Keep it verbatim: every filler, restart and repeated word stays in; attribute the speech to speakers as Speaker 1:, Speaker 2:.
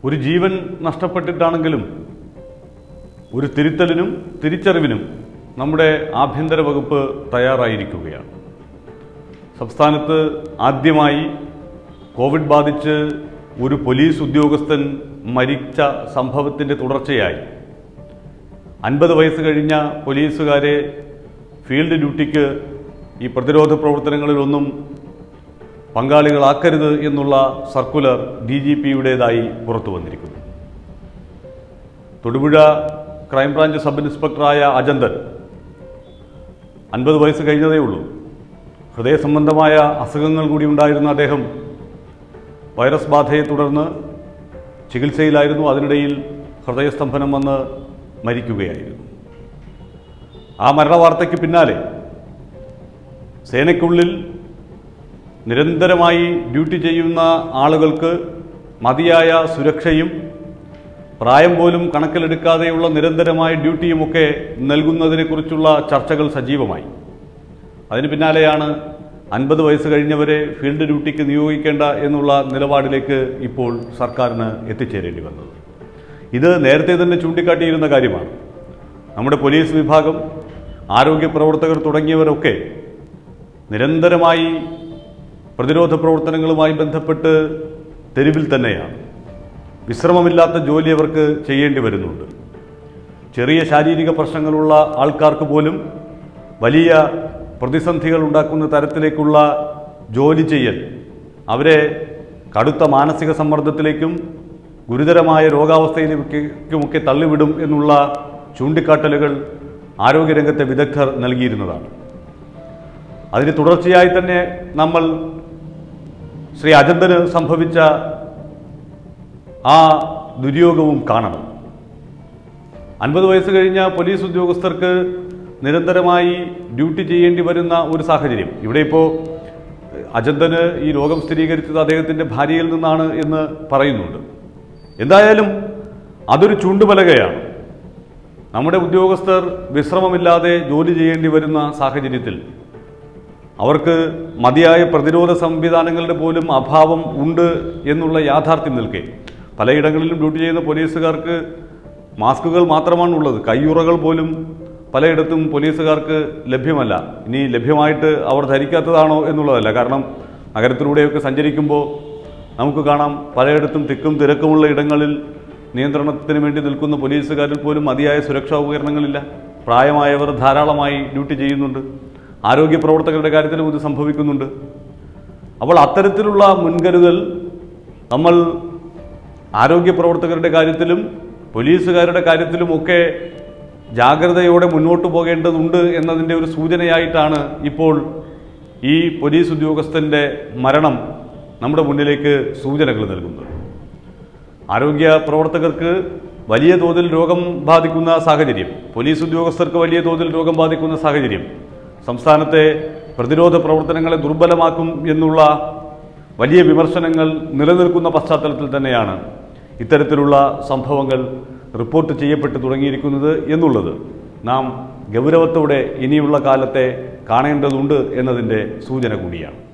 Speaker 1: ഒരു ജീവൻ നഷ്ടപ്പെട്ടിട്ടാണെങ്കിലും ഒരു തിരുത്തലിനും തിരിച്ചറിവിനും നമ്മുടെ ആഭ്യന്തര വകുപ്പ് തയ്യാറായിരിക്കുകയാണ്. സംസ്ഥാനത്ത് ആദ്യമായി കോവിഡ് ബാധിച്ച് ഒരു പോലീസ് ഉദ്യോഗസ്ഥൻ മരിച്ച സംഭവത്തിൻ്റെ തുടർച്ചയായി അൻപത് വയസ്സ് കഴിഞ്ഞ പോലീസുകാരെ ഫീൽഡ് ഡ്യൂട്ടിക്ക് ഈ പ്രതിരോധ പ്രവർത്തനങ്ങളിലൊന്നും പങ്കാളികളാക്കരുത് എന്നുള്ള സർക്കുലർ ഡി ജി പിയുടേതായി പുറത്തു വന്നിരിക്കുന്നു. തൊടുപുഴ ക്രൈംബ്രാഞ്ച് സബ് ഇൻസ്പെക്ടറായ അജന്തൻ അൻപത് വയസ്സ് കഴിഞ്ഞതേ ഉള്ളൂ. ഹൃദയ സംബന്ധമായ അസുഖങ്ങൾ കൂടി ഉണ്ടായിരുന്ന അദ്ദേഹം വൈറസ് ബാധയെ തുടർന്ന് ചികിത്സയിലായിരുന്നു. അതിനിടയിൽ ഹൃദയസ്തംഭനം വന്ന് മരിക്കുകയായിരുന്നു. ആ മരണവാർത്തയ്ക്ക് പിന്നാലെ സേനയ്ക്കുള്ളിൽ നിരന്തരമായി ഡ്യൂട്ടി ചെയ്യുന്ന ആളുകൾക്ക് മതിയായ സുരക്ഷയും പ്രായം പോലും കണക്കിലെടുക്കാതെയുള്ള നിരന്തരമായ ഡ്യൂട്ടിയുമൊക്കെ നൽകുന്നതിനെക്കുറിച്ചുള്ള ചർച്ചകൾ സജീവമായി. അതിന് പിന്നാലെയാണ് അൻപത് വയസ്സ് കഴിഞ്ഞവരെ ഫീൽഡ് ഡ്യൂട്ടിക്ക് നിയോഗിക്കേണ്ട എന്നുള്ള നിലപാടിലേക്ക് ഇപ്പോൾ സർക്കാരിന് എത്തിച്ചേരേണ്ടി വന്നത്. ഇത് നേരത്തെ തന്നെ ചൂണ്ടിക്കാട്ടിയിരുന്ന കാര്യമാണ്. നമ്മുടെ പോലീസ് വിഭാഗം, ആരോഗ്യ പ്രവർത്തകർ തുടങ്ങിയവരൊക്കെ നിരന്തരമായി പ്രതിരോധ പ്രവർത്തനങ്ങളുമായി ബന്ധപ്പെട്ട് തെരുവിൽ തന്നെയാണ്. വിശ്രമമില്ലാത്ത ജോലി അവർക്ക് ചെയ്യേണ്ടി വരുന്നുണ്ട്. ചെറിയ ശാരീരിക പ്രശ്നങ്ങളുള്ള ആൾക്കാർക്ക് പോലും വലിയ പ്രതിസന്ധികൾ ഉണ്ടാക്കുന്ന തരത്തിലേക്കുള്ള ജോലി ചെയ്യൽ അവരെ കടുത്ത മാനസിക സമ്മർദ്ദത്തിലേക്കും ഗുരുതരമായ രോഗാവസ്ഥയിലേക്കുമൊക്കെ തള്ളിവിടും എന്നുള്ള ചൂണ്ടിക്കാട്ടലുകൾ ആരോഗ്യരംഗത്തെ വിദഗ്ധർ നൽകിയിരുന്നതാണ്. അതിന് തുടർച്ചയായി തന്നെ നമ്മൾ ശ്രീ അജന്തന് സംഭവിച്ച ആ ദുര്യോഗവും കാണണം. അൻപത് വയസ്സ് കഴിഞ്ഞ പോലീസ് ഉദ്യോഗസ്ഥർക്ക് നിരന്തരമായി ഡ്യൂട്ടി ചെയ്യേണ്ടി വരുന്ന ഒരു സാഹചര്യം. ഇവിടെ ഇപ്പോൾ അജന്തന് ഈ രോഗം സ്ഥിരീകരിച്ചത് അദ്ദേഹത്തിൻ്റെ ഭാര്യയിൽ നിന്നാണ് എന്ന് പറയുന്നുണ്ട്. എന്തായാലും അതൊരു ചൂണ്ടുപലകയാണ്. നമ്മുടെ ഉദ്യോഗസ്ഥർ വിശ്രമമില്ലാതെ ജോലി ചെയ്യേണ്ടി വരുന്ന സാഹചര്യത്തിൽ അവർക്ക് മതിയായ പ്രതിരോധ സംവിധാനങ്ങളുടെ പോലും അഭാവം ഉണ്ട് എന്നുള്ള യാഥാർത്ഥ്യം നിൽക്കെ പലയിടങ്ങളിലും ഡ്യൂട്ടി ചെയ്യുന്ന പോലീസുകാർക്ക് മാസ്കുകൾ മാത്രമാണുള്ളത്. കയ്യുറകൾ പോലും പലയിടത്തും പോലീസുകാർക്ക് ലഭ്യമല്ല. ഇനി ലഭ്യമായിട്ട് അവർ ധരിക്കാത്തതാണോ എന്നുള്ളതല്ല. കാരണം നഗരത്തിലൂടെയൊക്കെ സഞ്ചരിക്കുമ്പോൾ നമുക്ക് കാണാം പലയിടത്തും തിക്കും തിരക്കുമുള്ള ഇടങ്ങളിൽ നിയന്ത്രണത്തിന് വേണ്ടി നിൽക്കുന്ന പോലീസുകാരിൽ പോലും മതിയായ സുരക്ഷാ ഉപകരണങ്ങളില്ല. പ്രായമായവർ ധാരാളമായി ഡ്യൂട്ടി ചെയ്യുന്നുണ്ട്. ആരോഗ്യ പ്രവർത്തകരുടെ കാര്യത്തിലും ഇത് സംഭവിക്കുന്നുണ്ട്. അപ്പോൾ അത്തരത്തിലുള്ള മുൻകരുതൽ നമ്മൾ ആരോഗ്യ പ്രവർത്തകരുടെ കാര്യത്തിലും പോലീസുകാരുടെ കാര്യത്തിലുമൊക്കെ ജാഗ്രതയോടെ മുന്നോട്ട് പോകേണ്ടതുണ്ട് എന്നതിൻ്റെ ഒരു സൂചനയായിട്ടാണ് ഇപ്പോൾ ഈ പോലീസ് ഉദ്യോഗസ്ഥൻ്റെ മരണം നമ്മുടെ മുന്നിലേക്ക് സൂചനകൾ നൽകുന്നത്. ആരോഗ്യ പ്രവർത്തകർക്ക് വലിയ തോതിൽ രോഗം ബാധിക്കുന്ന സാഹചര്യം, പോലീസ് ഉദ്യോഗസ്ഥർക്ക് വലിയ തോതിൽ രോഗം ബാധിക്കുന്ന സാഹചര്യം സംസ്ഥാനത്തെ പ്രതിരോധ പ്രവർത്തനങ്ങളെ ദുർബലമാക്കും എന്നുള്ള വലിയ വിമർശനങ്ങൾ നിലനിൽക്കുന്ന പശ്ചാത്തലത്തിൽ തന്നെയാണ് ഇത്തരത്തിലുള്ള സംഭവങ്ങൾ റിപ്പോർട്ട് ചെയ്യപ്പെട്ടു തുടങ്ങിയിരിക്കുന്നത് എന്നുള്ളത് നാം ഗൗരവത്തോടെ ഇനിയുള്ള കാലത്തെ കാണേണ്ടതുണ്ട് എന്നതിൻ്റെ സൂചന കൂടിയാണ്.